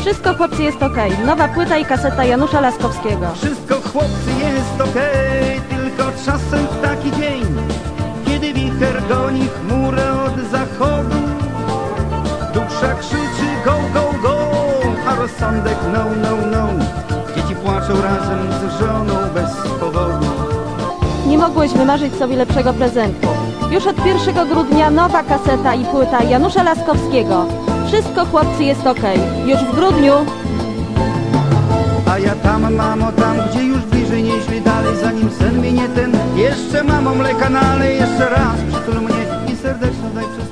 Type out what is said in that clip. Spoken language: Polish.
Wszystko chłopcy jest okej. Nowa płyta i kaseta Janusza Laskowskiego. Wszystko chłopcy jest okej, tylko czasem taki dzień, kiedy wicher goni chmurę od zachodu. Dusza krzyczy go, go, go, a rozsądek no, no, no. Dzieci płaczą razem z żoną bez powodu. Nie mogłeś wymarzyć sobie lepszego prezentu. Już od 1 grudnia nowa kaseta i płyta Janusza Laskowskiego. Wszystko chłopcy jest okej. Już w grudniu. A ja tam, mamo, tam, gdzie już bliżej, nieźli dalej, zanim sen minie ten. Jeszcze mamo, mleka nalej, jeszcze raz przytul mnie i serdecznie daj przez